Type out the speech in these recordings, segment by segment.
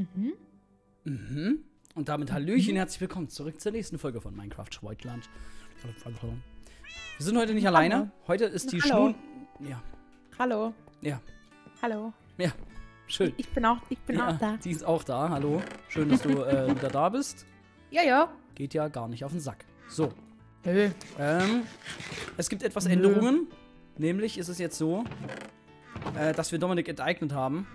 Mhm. Mhm. Und damit Hallöchen, herzlich willkommen zurück zur nächsten Folge von Minecraft Schweigland. Wir sind heute nicht alleine. Heute ist die Hallo. Ja. Hallo. Ja. Hallo. Ja. Schön. Ich bin auch da. Die ist auch da. Hallo. Schön, dass du wieder da bist. Ja. Geht ja gar nicht auf den Sack. So. Nö. Es gibt etwas Änderungen. Nämlich ist es jetzt so, dass wir Dominik enteignet haben.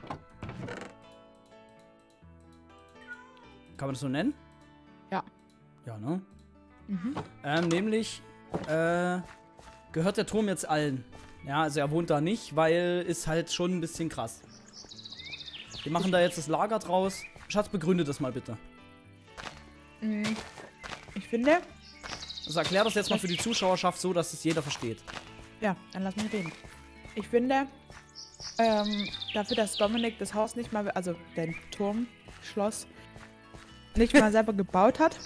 Kann man das so nennen? Ja. Ja, ne? Mhm. Nämlich gehört der Turm jetzt allen. Ja, also er wohnt da nicht, weil ist halt schon ein bisschen krass. Wir machen da jetzt das Lager draus. Schatz, begründe das mal bitte. Ich finde... Also erklär das jetzt mal für die Zuschauerschaft so, dass es jeder versteht. Ja, dann lass mich reden. Ich finde, dafür, dass Dominik das Haus nicht mal, also den Turm, Schloss, nicht mal selber gebaut hat,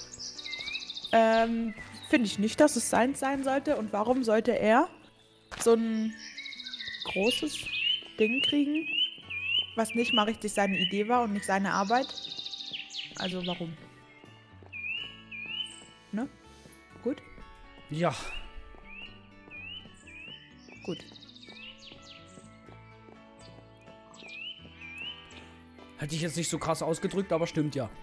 finde ich nicht, dass es seins sein sollte. Und warum sollte er so ein großes Ding kriegen, was nicht mal richtig seine Idee war und nicht seine Arbeit? Also warum? Ne? Gut? Ja. Gut. Hätte ich jetzt nicht so krass ausgedrückt, aber stimmt ja.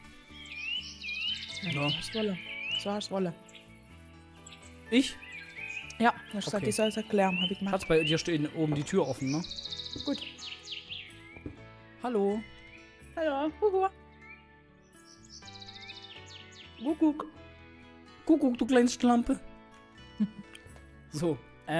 Ja. Das wolle. Das war das wolle. Ich? Ja, das Okay. ich soll es erklären, habe ich gemacht. Schatz, bei dir steht oben die Tür offen, ne? Gut. Hallo. Hallo. Kuckuck. Kuckuck. Kuckuck, du kleine Schlampe. So,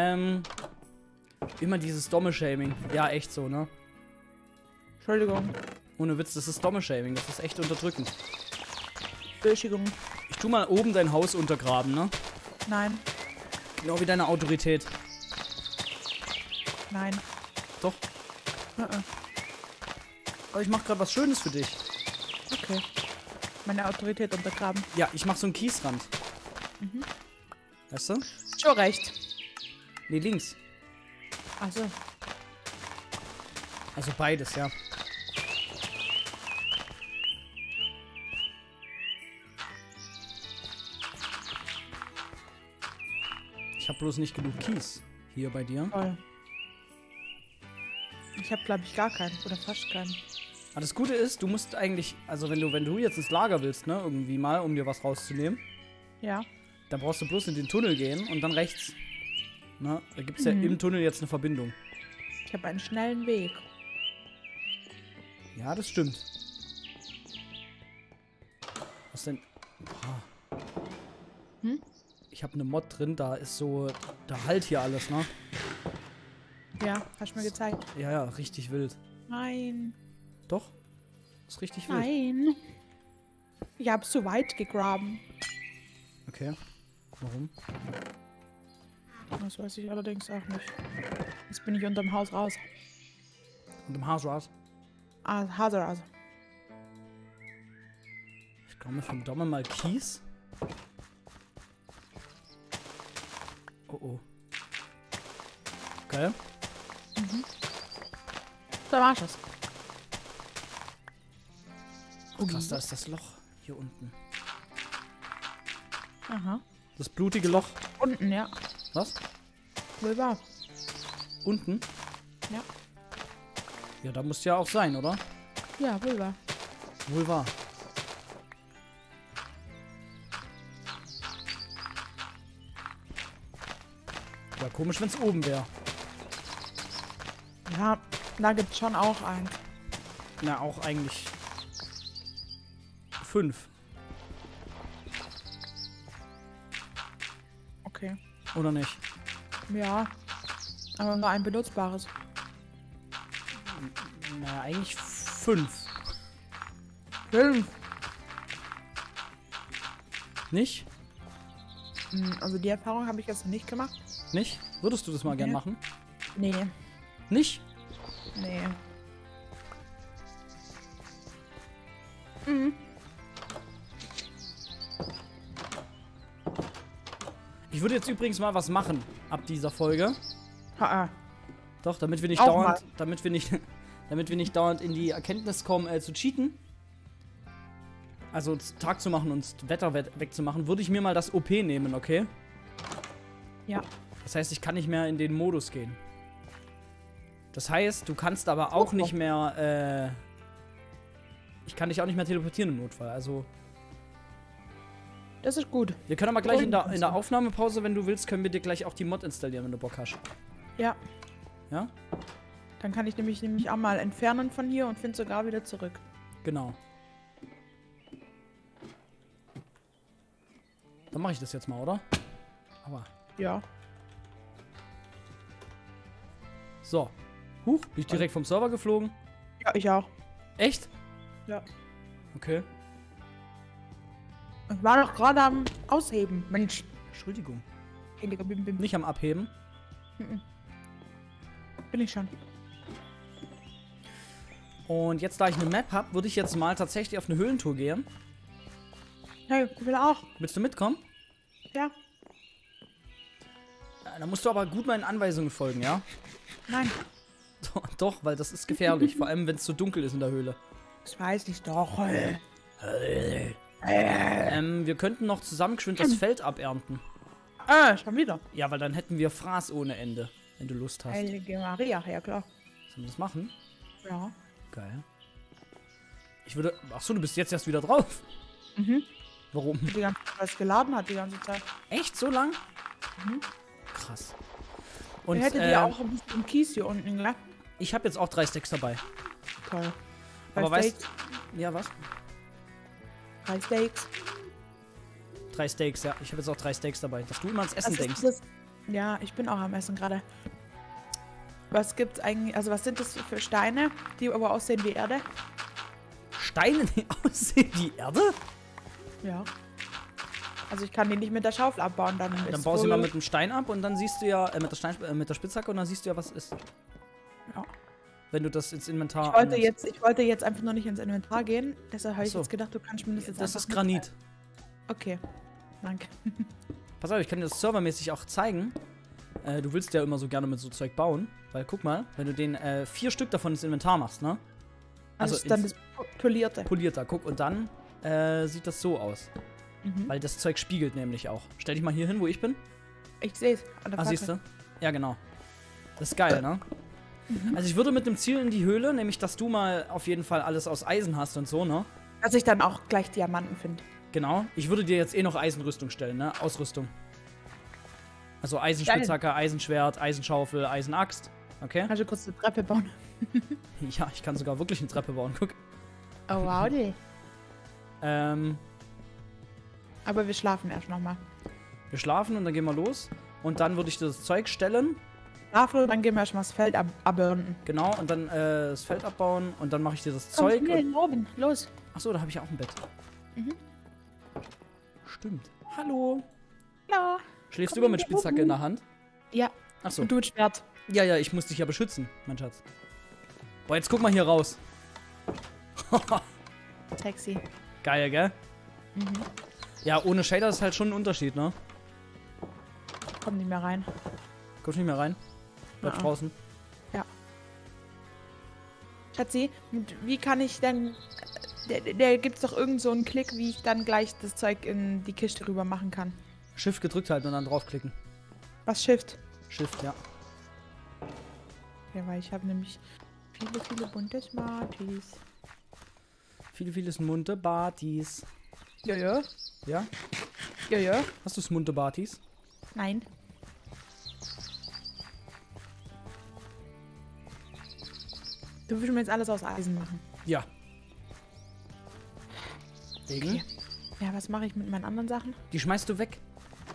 immer dieses Domme-Shaming. Ja, echt so, ne? Entschuldigung. Ohne Witz, das ist Domme-Shaming. Das ist echt unterdrückend. Entschuldigung. Ich tu mal oben dein Haus untergraben, ne? Nein. Genau wie deine Autorität. Nein. Doch. Aber ich mach gerade was Schönes für dich. Okay. Meine Autorität untergraben. Ja, ich mach so einen Kiesrand. Weißt du? Schon recht. Nee, links. Achso. Also beides, ja. Ich habe bloß nicht genug Kies hier bei dir. Toll. Ich habe, glaube ich, gar keinen. Oder fast keinen. Aber das Gute ist, du musst eigentlich, also wenn du jetzt ins Lager willst, ne, irgendwie mal, um dir was rauszunehmen, Ja. dann brauchst du bloß in den Tunnel gehen und dann rechts. Na, da gibt es ja im Tunnel jetzt eine Verbindung. Ich habe einen schnellen Weg. Ja, das stimmt. Was denn? Ah. Ich habe eine Mod drin, da ist so, da halt hier alles, ne? Ja, hast du mir gezeigt. Ja, richtig wild. Nein. Doch? Ist richtig wild. Nein. Ich habe zu weit gegraben. Okay. Warum? Das weiß ich allerdings auch nicht. Jetzt bin ich unterm Haus raus. Und im Hausrat? Hase raus. Ich komme vom Domme mal Kies. Oh. Okay. Da war's das. Oh, krass, da ist das Loch hier unten. Aha. Das blutige Loch. Unten, ja. Was? Wohl wahr. Unten? Ja. Ja, da muss ja auch sein, oder? Ja, wohl wahr. Wohl wahr. Wäre komisch, wenn es oben wäre. Ja, da gibt's schon auch eins. Na, auch eigentlich 5. Okay. Oder nicht? Ja. Aber nur ein benutzbares. Na, eigentlich 5. 5. Nicht? Also die Erfahrung habe ich jetzt noch nicht gemacht. Nicht? Würdest du das mal gern Nee. machen? Nee. Nicht? Nee. Ich würde jetzt übrigens mal was machen ab dieser Folge. Ha. Doch, damit wir nicht Auch dauernd, damit wir nicht dauernd in die Erkenntnis kommen, zu cheaten. also Tag zu machen und das Wetter wegzumachen, würde ich mir mal das OP nehmen, okay? Ja. Das heißt, ich kann nicht mehr in den Modus gehen. Das heißt, du kannst aber auch nicht mehr, ich kann dich auch nicht mehr teleportieren im Notfall, also... Das ist gut. Wir können aber gleich in der Aufnahmepause, wenn du willst, können wir dir gleich auch die Mod installieren, wenn du Bock hast. Ja. Ja? Dann kann ich nämlich auch mal entfernen von hier und finde sogar wieder zurück. Genau. Dann mache ich das jetzt mal, oder? Aber. Ja. So. Huch, bin ich direkt vom Server geflogen? Ja, ich auch. Echt? Ja. Okay. Ich war doch gerade am Ausheben. Mensch. Entschuldigung. Heiliger Bim Bim. Nicht am Abheben. Bin ich schon. Und jetzt, da ich eine Map habe, würde ich jetzt mal tatsächlich auf eine Höhlentour gehen. Hey, ich will auch. Willst du mitkommen? Ja. Ja, da musst du aber gut meinen Anweisungen folgen, ja? Nein. Doch, weil das ist gefährlich. Vor allem, wenn es so dunkel ist in der Höhle. Das weiß ich doch. Wir könnten noch zusammen geschwind das Feld abernten. Schon wieder. Ja, weil dann hätten wir Fraß ohne Ende, wenn du Lust hast. Heilige Maria, ja klar. Sollen wir das machen? Ja. Geil. Ich würde... Achso, du bist jetzt erst wieder drauf. Mhm. Warum? Die ganze Zeit was geladen hat die ganze Zeit. Echt? So lang? Mhm. Krass. Und Und hättet ihr auch ein bisschen Kies hier unten, ne? ich habe jetzt auch 3 Stacks dabei. Toll. Aber Drei weißt... Steaks. Ja, was? 3 Steaks. 3 Steaks, ja. Ich habe jetzt auch 3 Steaks dabei. Dass du immer ans Essen Was ist denkst. das? Ja, ich bin auch am Essen gerade. Was gibt's eigentlich, also was sind das für Steine, die aber aussehen wie Erde? Steine, die aussehen wie Erde? Ja. Also ich kann die nicht mit der Schaufel abbauen, dann Dann ist baust du wohl- mal mit dem Stein ab und dann siehst du ja, mit der Spitzhacke und dann siehst du ja, was ist. Ja. Wenn du das ins Inventar Ich wollte jetzt einfach nur nicht ins Inventar gehen, deshalb habe ich Ach so. jetzt gedacht, du kannst mir das jetzt Das einfach ist Granit. mitteilen. Okay, danke. Pass auf, ich kann dir das servermäßig auch zeigen. Du willst ja immer so gerne mit so Zeug bauen. Weil guck mal, wenn du den 4 Stück davon ins Inventar machst, ne? Also ist dann das Polierte. Polierter, guck, und dann sieht das so aus. Mhm. Weil das Zeug spiegelt nämlich auch. Stell dich mal hier hin, wo ich bin. Ich sehe es. Ah, siehst du? Ja, genau. Das ist geil, ne? Also ich würde mit dem Ziel in die Höhle, nämlich, dass du mal auf jeden Fall alles aus Eisen hast und so, ne? Dass ich dann auch gleich Diamanten finde. Genau. Ich würde dir jetzt eh noch Eisenrüstung stellen, ne? Ausrüstung. Also Eisenspitzhacke, Eisenschwert, Eisenschaufel, Eisenaxt. Okay? Kannst du kurz eine Treppe bauen? Ja, ich kann sogar wirklich eine Treppe bauen. Guck. Oh, wow, die. Ähm, Aber wir schlafen erst nochmal. wir schlafen und dann gehen wir los. Und dann würde ich dir das Zeug stellen. Schlafen, dann gehen wir erstmal das Feld abernten. Genau. Und dann das Feld abbauen. Und dann mache ich dir das Zeug. Komm, oben, los. Achso, da habe ich ja auch ein Bett. Mhm. Stimmt. Hallo. Ja. Schläfst Komm du immer mit hier Spitzhacke oben. in der Hand? Ja. Achso. Und du mit Schwert. Ja, ja, ich muss dich ja beschützen, mein Schatz. Boah, jetzt guck mal hier raus. Sexy. Geil, gell? Mhm. Ja, ohne Shader ist halt schon ein Unterschied, ne? Komm nicht mehr rein. Kommst nicht mehr rein? Bleib Ah. draußen. Schatzi, und wie kann ich denn... Der gibt's doch irgend so einen Klick, wie ich dann gleich das Zeug in die Kiste rüber machen kann. Shift gedrückt halten und dann draufklicken. Was Shift? Shift, ja. Ja, weil ich habe nämlich viele bunte Smarties. Vieles munte Bartis. Ja. Ja? Ja. Hast du munte Bartis? Nein. Du willst mir jetzt alles aus Eisen machen. Ja. Wegen? Okay. Ja, was mache ich mit meinen anderen Sachen? Die schmeißt du weg.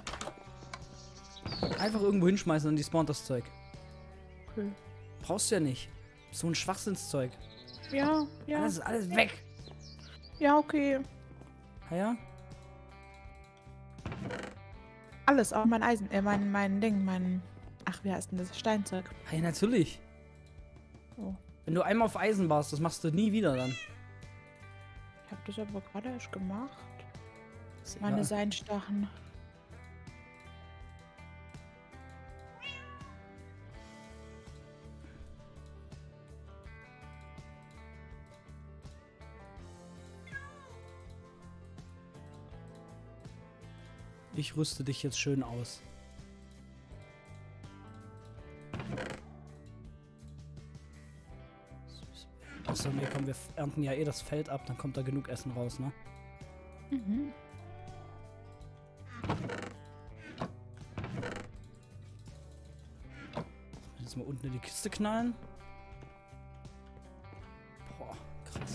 Einfach irgendwo hinschmeißen und die spawnt das Zeug. Cool. Brauchst du ja nicht. So ein Schwachsinnszeug. Ja. Das ist alles weg. Ja, okay. Ja? Alles, auch mein Eisen, mein Ding, ach, wie heißt denn das? Steinzeug. Ja, natürlich. Oh. Wenn du einmal auf Eisen warst, das machst du nie wieder dann. Ich habe das aber gerade erst gemacht. Ist Meine egal. Seinstachen. Ich rüste dich jetzt schön aus. Achso, nee, komm, wir ernten ja eh das Feld ab, dann kommt da genug Essen raus, ne? Mhm. Jetzt mal unten in die Kiste knallen. Boah, krass.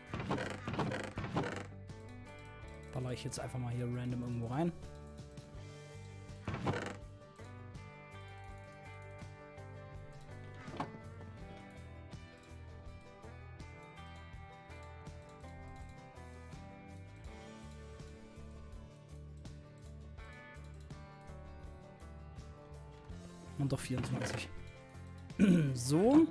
Baller ich jetzt einfach mal hier random irgendwo rein. Und doch 24. So.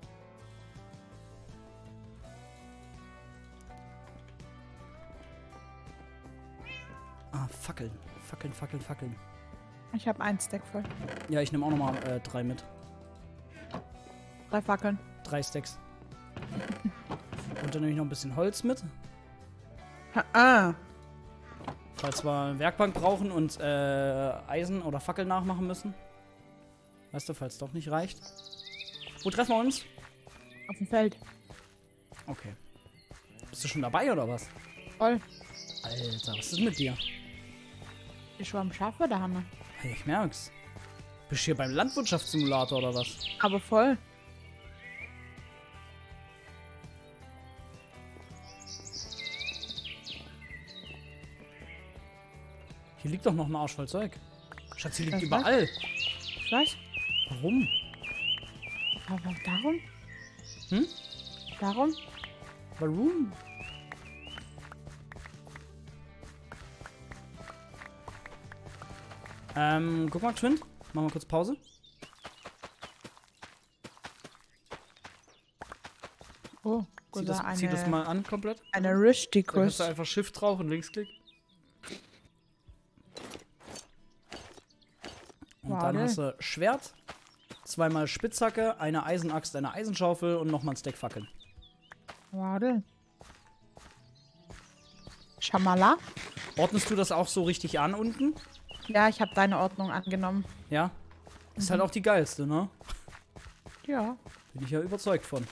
Ah, Fackeln. Fackeln, Fackeln, Fackeln. Ich habe 1 Stack voll. Ja, ich nehme auch nochmal 3 mit. 3 Fackeln. 3 Stacks. Und dann nehme ich noch ein bisschen Holz mit. Ah. Falls wir eine Werkbank brauchen und Eisen oder Fackeln nachmachen müssen. Weißt du, falls es doch nicht reicht. Wo treffen wir uns? Auf dem Feld. Okay. Bist du schon dabei oder was? Voll. Alter, was ist mit dir? Die Schwarm Schafe da haben wir. Hey, ich merk's. Bist du hier beim Landwirtschaftssimulator oder was? Aber voll. Hier liegt doch noch ein Arsch voll Zeug. Schatz, hier liegt Was, überall. Was? Warum? Aber darum? Hm? Darum? Warum? Guck mal, Twin. Machen wir kurz Pause. Oh, Zieh gut. das mal an komplett. Eine Dann Ristikus. hast du einfach Shift drauf und Linksklick. Und dann Warte. hast du Schwert, 2-mal Spitzhacke, eine Eisenaxt, eine Eisenschaufel und nochmal ein Stack Fackeln. Warte. Schamala? Ordnest du das auch so richtig an unten? Ja, ich habe deine Ordnung angenommen. Ja. Ist halt auch die geilste, ne? Ja. Bin ich ja überzeugt von.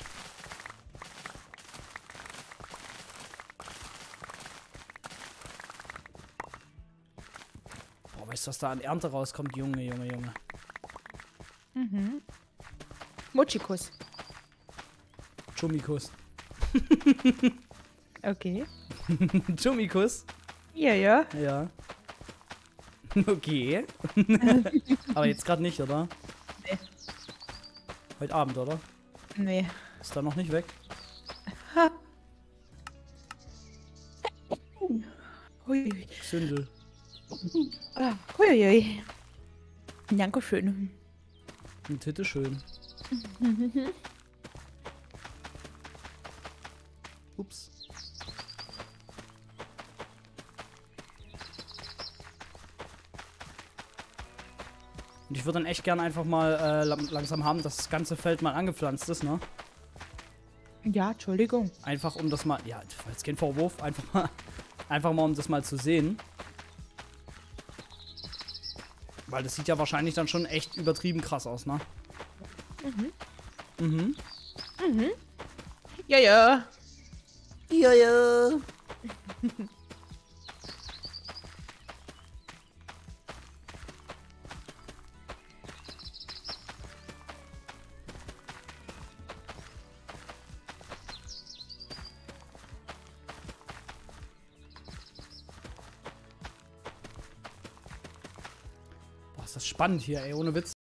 Boah, weißt du, was da an Ernte rauskommt? Junge, Junge, Junge. Mhm. Muchikus. Chumikus. Okay. Chumikus? Ja, ja. Ja. Okay. Aber jetzt gerade nicht, oder? Nee. Heute Abend, oder? Nee. Ist da noch nicht weg? Hui. Sündel. Ah, huiuiui. Dankeschön. Mit Titte schön. Ups. Und ich würde dann echt gern einfach mal langsam haben, dass das ganze Feld mal angepflanzt ist, ne? Ja, Entschuldigung. Einfach um das mal, ja, jetzt kein Vorwurf, einfach mal um das mal zu sehen. Weil das sieht ja wahrscheinlich dann schon echt übertrieben krass aus, ne? Mhm. Mhm. Ja, ja. Ja, ja. Boah, ist das spannend hier, ey, ohne Witz.